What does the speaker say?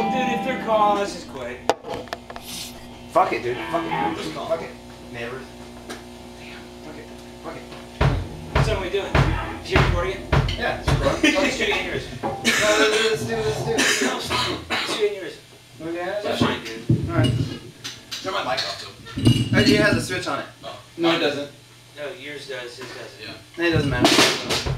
Dude, if they're calling, let's just quit. Fuck it, dude. Fuck it. Just call. Fuck it. Neighbors. Damn. Fuck it. Fuck it. So what are we doing? Is you recording it? Yeah, it's recording. Let's shoot it in yours. No, let's do it. No, stop. Shoot it in yours. Okay, That's fine, dude. Alright. Turn my mic off, though. It has a switch on it. Oh. No, it doesn't. No, yours does, his doesn't. Yeah. It doesn't matter.